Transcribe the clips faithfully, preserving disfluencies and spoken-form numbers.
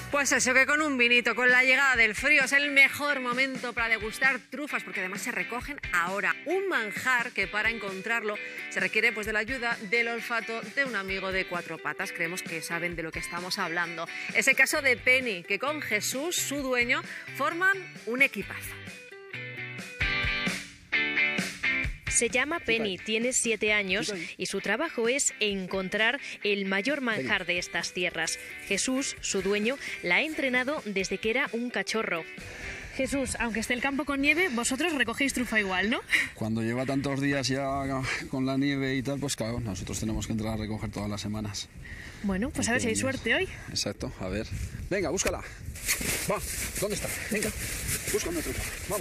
Pues eso, que con un vinito, con la llegada del frío, es el mejor momento para degustar trufas, porque además se recogen ahora. Un manjar que para encontrarlo se requiere pues de la ayuda del olfato de un amigo de cuatro patas. Creemos que saben de lo que estamos hablando. Es el caso de Penny, que con Jesús, su dueño, forman un equipazo. Se llama Penny, tiene siete años y su trabajo es encontrar el mayor manjar de estas tierras. Jesús, su dueño, la ha entrenado desde que era un cachorro. Jesús, aunque esté el campo con nieve, vosotros recogéis trufa igual, ¿no? Cuando lleva tantos días ya con la nieve y tal, pues claro, nosotros tenemos que entrar a recoger todas las semanas. Bueno, pues a ver si hay suerte hoy. Exacto, a ver. Venga, búscala. Va, ¿dónde está? Venga, busca una trufa, vamos.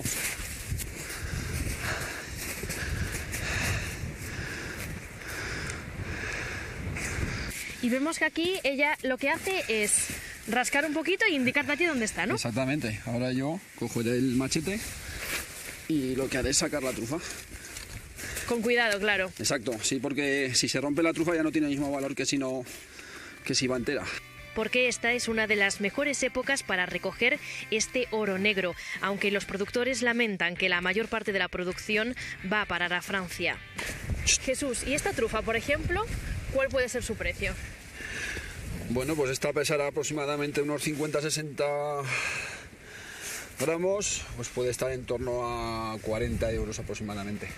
Y vemos que aquí ella lo que hace es rascar un poquito e indicarte a ti dónde está, ¿no? Exactamente. Ahora yo cogeré el machete y lo que haré es sacar la trufa. Con cuidado, claro. Exacto, sí, porque si se rompe la trufa ya no tiene el mismo valor que si no, que si va entera. Porque esta es una de las mejores épocas para recoger este oro negro, aunque los productores lamentan que la mayor parte de la producción va a parar a Francia. Jesús, ¿y esta trufa, por ejemplo, cuál puede ser su precio? Bueno, pues esta pesará aproximadamente unos cincuenta a sesenta gramos, pues puede estar en torno a cuarenta euros aproximadamente.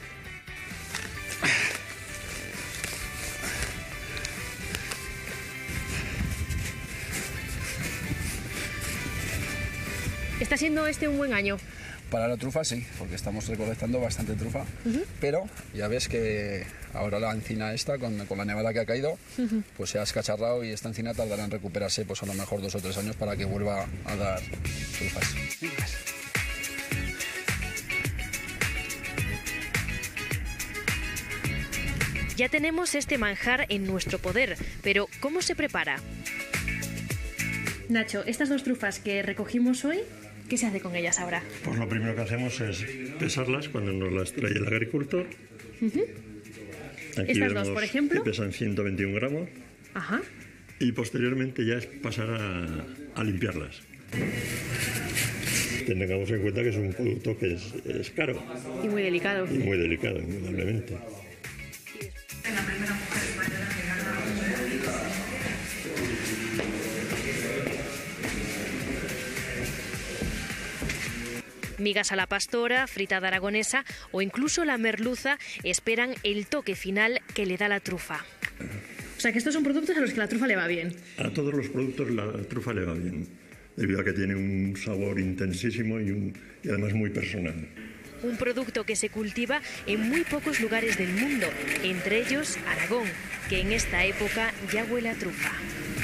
¿Está siendo este un buen año? Para la trufa sí, porque estamos recolectando bastante trufa, uh-huh. Pero ya ves que ahora la encina esta, con, con la nevada que ha caído, uh-huh. Pues se ha escacharrado y esta encina tardará en recuperarse pues a lo mejor dos o tres años para que vuelva a dar trufas. Ya tenemos este manjar en nuestro poder, pero ¿cómo se prepara? Nacho, estas dos trufas que recogimos hoy, ¿qué se hace con ellas ahora? Pues lo primero que hacemos es pesarlas cuando nos las trae el agricultor. Uh-huh. Aquí Estas dos, por ejemplo. Que pesan ciento veintiún gramos. Ajá. Y posteriormente ya es pasar a, a limpiarlas. Tengamos en cuenta que es un producto que es, es caro. Y muy delicado. Y muy delicado, indudablemente. Migas a la pastora, fritada aragonesa o incluso la merluza esperan el toque final que le da la trufa. O sea que estos son productos a los que la trufa le va bien. A todos los productos la trufa le va bien, debido a que tiene un sabor intensísimo y, un, y además muy personal. Un producto que se cultiva en muy pocos lugares del mundo, entre ellos Aragón, que en esta época ya huele a trufa.